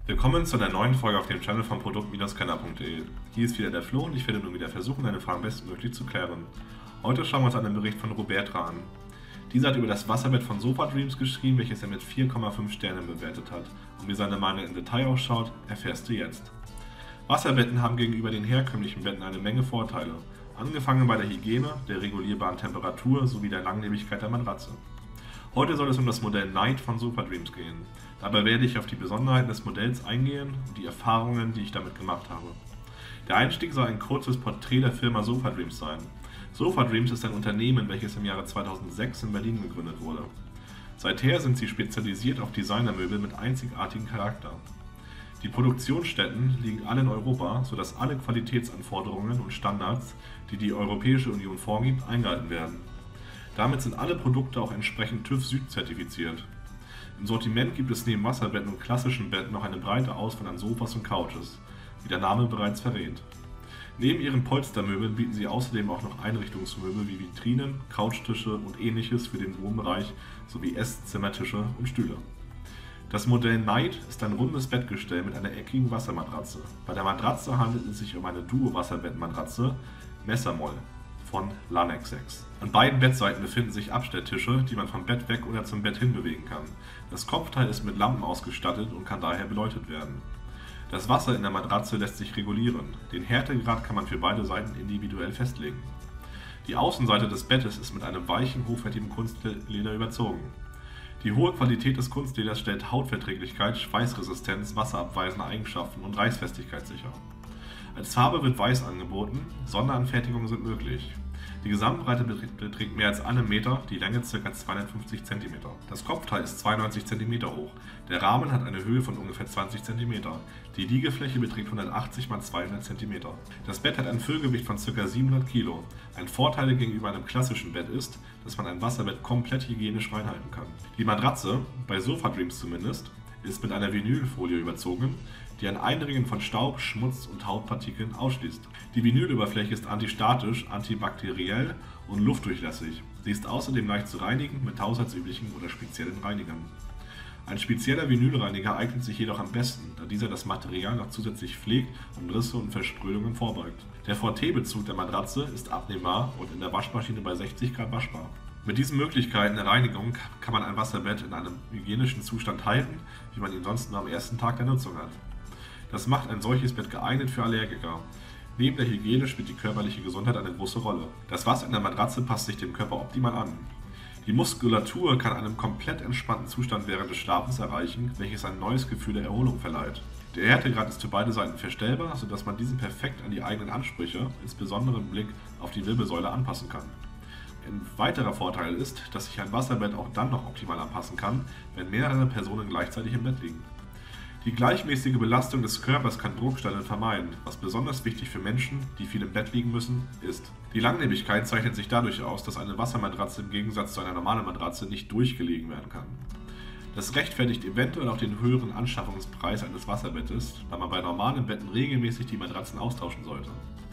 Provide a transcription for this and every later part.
Willkommen zu einer neuen Folge auf dem Channel von produkt-kenner.de. Hier ist wieder der Flo und ich werde nun wieder versuchen, deine Fragen bestmöglich zu klären. Heute schauen wir uns einen Bericht von Robertra an. Dieser hat über das Wasserbett von Sofadreams geschrieben, welches er mit 4,5 Sternen bewertet hat. Und wie seine Meinung im Detail ausschaut, erfährst du jetzt. Wasserbetten haben gegenüber den herkömmlichen Betten eine Menge Vorteile. Angefangen bei der Hygiene, der regulierbaren Temperatur sowie der Langlebigkeit der Matratze. Heute soll es um das Modell Night von Sofadreams gehen. Dabei werde ich auf die Besonderheiten des Modells eingehen und die Erfahrungen, die ich damit gemacht habe. Der Einstieg soll ein kurzes Porträt der Firma Sofadreams sein. Sofadreams ist ein Unternehmen, welches im Jahre 2006 in Berlin gegründet wurde. Seither sind sie spezialisiert auf Designermöbel mit einzigartigem Charakter. Die Produktionsstätten liegen alle in Europa, sodass alle Qualitätsanforderungen und Standards, die die Europäische Union vorgibt, eingehalten werden. Damit sind alle Produkte auch entsprechend TÜV Süd zertifiziert. Im Sortiment gibt es neben Wasserbetten und klassischen Betten noch eine breite Auswahl an Sofas und Couches, wie der Name bereits verrät. Neben ihren Polstermöbeln bieten sie außerdem auch noch Einrichtungsmöbel wie Vitrinen, Couchtische und ähnliches für den Wohnbereich sowie Esszimmertische und Stühle. Das Modell Night ist ein rundes Bettgestell mit einer eckigen Wassermatratze. Bei der Matratze handelt es sich um eine Duo-Wasserbettmatratze Messermoll von Lanex. An beiden Bettseiten befinden sich Abstelltische, die man vom Bett weg oder zum Bett hin bewegen kann. Das Kopfteil ist mit Lampen ausgestattet und kann daher beleuchtet werden. Das Wasser in der Matratze lässt sich regulieren. Den Härtegrad kann man für beide Seiten individuell festlegen. Die Außenseite des Bettes ist mit einem weichen, hochwertigen Kunstleder überzogen. Die hohe Qualität des Kunstleders stellt Hautverträglichkeit, Schweißresistenz, wasserabweisende Eigenschaften und Reißfestigkeit sicher. Als Farbe wird Weiß angeboten, Sonderanfertigungen sind möglich. Die Gesamtbreite beträgt mehr als 1 Meter, die Länge ca. 250 cm. Das Kopfteil ist 92 cm hoch, der Rahmen hat eine Höhe von ungefähr 20 cm. Die Liegefläche beträgt 180 x 200 cm. Das Bett hat ein Füllgewicht von ca. 700 kg. Ein Vorteil gegenüber einem klassischen Bett ist, dass man ein Wasserbett komplett hygienisch reinhalten kann. Die Matratze, bei Sofadreams zumindest, ist mit einer Vinylfolie überzogen, die ein Eindringen von Staub, Schmutz und Hautpartikeln ausschließt. Die Vinylüberfläche ist antistatisch, antibakteriell und luftdurchlässig. Sie ist außerdem leicht zu reinigen mit haushaltsüblichen oder speziellen Reinigern. Ein spezieller Vinylreiniger eignet sich jedoch am besten, da dieser das Material noch zusätzlich pflegt und Risse und Versprödungen vorbeugt. Der Frotteebezug der Matratze ist abnehmbar und in der Waschmaschine bei 60 Grad waschbar. Mit diesen Möglichkeiten der Reinigung kann man ein Wasserbett in einem hygienischen Zustand halten, wie man ihn sonst nur am ersten Tag der Nutzung hat. Das macht ein solches Bett geeignet für Allergiker. Neben der Hygiene spielt die körperliche Gesundheit eine große Rolle. Das Wasser in der Matratze passt sich dem Körper optimal an. Die Muskulatur kann einen komplett entspannten Zustand während des Schlafens erreichen, welches ein neues Gefühl der Erholung verleiht. Der Härtegrad ist für beide Seiten verstellbar, sodass man diesen perfekt an die eigenen Ansprüche, insbesondere im Blick auf die Wirbelsäule, anpassen kann. Ein weiterer Vorteil ist, dass sich ein Wasserbett auch dann noch optimal anpassen kann, wenn mehrere Personen gleichzeitig im Bett liegen. Die gleichmäßige Belastung des Körpers kann Druckstellen vermeiden, was besonders wichtig für Menschen, die viel im Bett liegen müssen, ist. Die Langlebigkeit zeichnet sich dadurch aus, dass eine Wassermatratze im Gegensatz zu einer normalen Matratze nicht durchgelegen werden kann. Das rechtfertigt eventuell auch den höheren Anschaffungspreis eines Wasserbettes, da man bei normalen Betten regelmäßig die Matratzen austauschen sollte.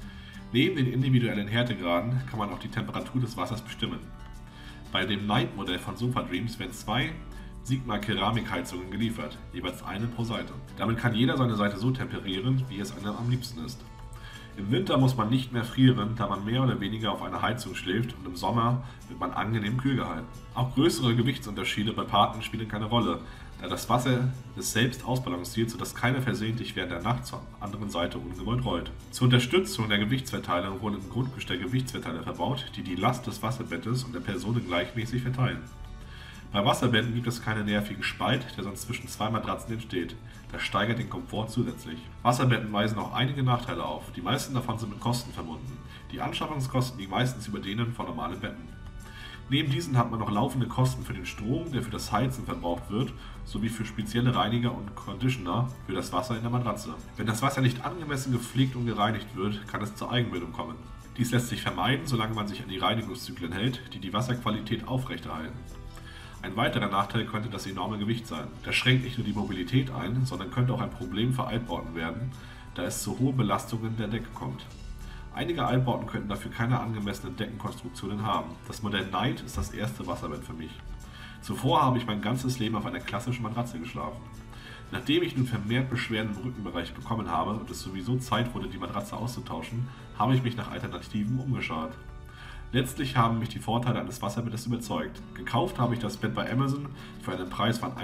Neben den individuellen Härtegraden kann man auch die Temperatur des Wassers bestimmen. Bei dem Night-Modell von Sofadreams werden 2 Sigma-Keramikheizungen geliefert, jeweils eine pro Seite. Damit kann jeder seine Seite so temperieren, wie es einem am liebsten ist. Im Winter muss man nicht mehr frieren, da man mehr oder weniger auf einer Heizung schläft, und im Sommer wird man angenehm kühl gehalten. Auch größere Gewichtsunterschiede bei Partnern spielen keine Rolle, da das Wasser es selbst ausbalanciert, sodass keiner versehentlich während der Nacht zur anderen Seite ungewollt rollt. Zur Unterstützung der Gewichtsverteilung wurden im Grundgestell Gewichtsverteiler verbaut, die die Last des Wasserbettes und der Person gleichmäßig verteilen. Bei Wasserbetten gibt es keinen nervigen Spalt, der sonst zwischen 2 Matratzen entsteht. Das steigert den Komfort zusätzlich. Wasserbetten weisen auch einige Nachteile auf. Die meisten davon sind mit Kosten verbunden. Die Anschaffungskosten liegen meistens über denen von normalen Betten. Neben diesen hat man noch laufende Kosten für den Strom, der für das Heizen verbraucht wird, sowie für spezielle Reiniger und Conditioner für das Wasser in der Matratze. Wenn das Wasser nicht angemessen gepflegt und gereinigt wird, kann es zur Eigenbildung kommen. Dies lässt sich vermeiden, solange man sich an die Reinigungszyklen hält, die die Wasserqualität aufrechterhalten. Ein weiterer Nachteil könnte das enorme Gewicht sein. Das schränkt nicht nur die Mobilität ein, sondern könnte auch ein Problem für Altbauten werden, da es zu hohen Belastungen der Decke kommt. Einige Altbauten könnten dafür keine angemessenen Deckenkonstruktionen haben. Das Modell Night ist das erste Wasserbett für mich. Zuvor habe ich mein ganzes Leben auf einer klassischen Matratze geschlafen. Nachdem ich nun vermehrt Beschwerden im Rückenbereich bekommen habe und es sowieso Zeit wurde, die Matratze auszutauschen, habe ich mich nach Alternativen umgeschaut. Letztlich haben mich die Vorteile eines Wasserbettes überzeugt. Gekauft habe ich das Bett bei Amazon für einen Preis von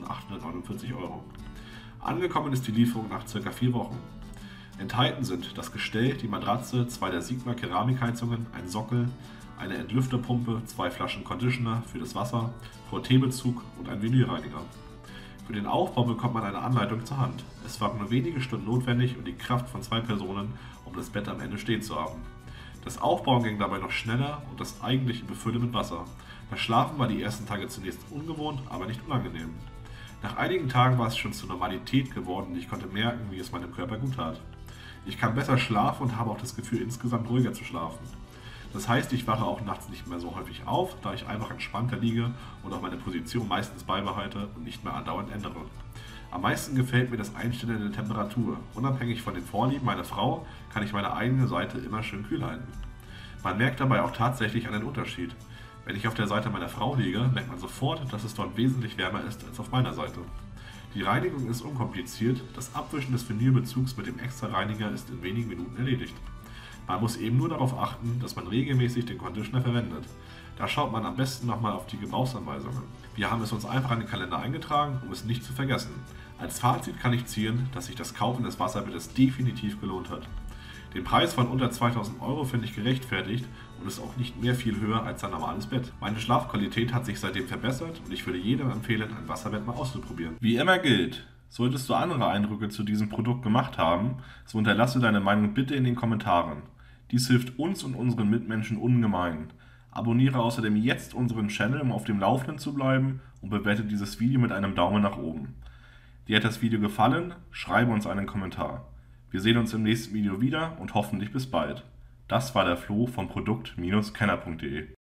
1.849 €. Angekommen ist die Lieferung nach ca. 4 Wochen. Enthalten sind das Gestell, die Matratze, 2 der Sigma Keramikheizungen, ein Sockel, eine Entlüfterpumpe, 2 Flaschen Conditioner für das Wasser, Frottee-Bezug und ein Vinylreiniger. Für den Aufbau bekommt man eine Anleitung zur Hand. Es waren nur wenige Stunden notwendig und die Kraft von 2 Personen, um das Bett am Ende stehen zu haben. Das Aufbauen ging dabei noch schneller und das eigentliche Befüllen mit Wasser. Das Schlafen war die ersten Tage zunächst ungewohnt, aber nicht unangenehm. Nach einigen Tagen war es schon zur Normalität geworden und ich konnte merken, wie es meinem Körper gut tat. Ich kann besser schlafen und habe auch das Gefühl, insgesamt ruhiger zu schlafen. Das heißt, ich wache auch nachts nicht mehr so häufig auf, da ich einfach entspannter liege und auch meine Position meistens beibehalte und nicht mehr andauernd ändere. Am meisten gefällt mir das Einstellen der Temperatur. Unabhängig von den Vorlieben meiner Frau kann ich meine eigene Seite immer schön kühl halten. Man merkt dabei auch tatsächlich einen Unterschied. Wenn ich auf der Seite meiner Frau liege, merkt man sofort, dass es dort wesentlich wärmer ist als auf meiner Seite. Die Reinigung ist unkompliziert, das Abwischen des Vinylbezugs mit dem Extra-Reiniger ist in wenigen Minuten erledigt. Man muss eben nur darauf achten, dass man regelmäßig den Conditioner verwendet. Da schaut man am besten nochmal auf die Gebrauchsanweisungen. Wir haben es uns einfach in den Kalender eingetragen, um es nicht zu vergessen. Als Fazit kann ich ziehen, dass sich das Kaufen des Wasserbettes definitiv gelohnt hat. Den Preis von unter 2.000 € finde ich gerechtfertigt und ist auch nicht mehr viel höher als ein normales Bett. Meine Schlafqualität hat sich seitdem verbessert und ich würde jedem empfehlen, ein Wasserbett mal auszuprobieren. Wie immer gilt, solltest du andere Eindrücke zu diesem Produkt gemacht haben, so hinterlasse deine Meinung bitte in den Kommentaren. Dies hilft uns und unseren Mitmenschen ungemein. Abonniere außerdem jetzt unseren Channel, um auf dem Laufenden zu bleiben und bewerte dieses Video mit einem Daumen nach oben. Dir hat das Video gefallen? Schreibe uns einen Kommentar. Wir sehen uns im nächsten Video wieder und hoffentlich bis bald. Das war der Flo von Produkt-Kenner.de.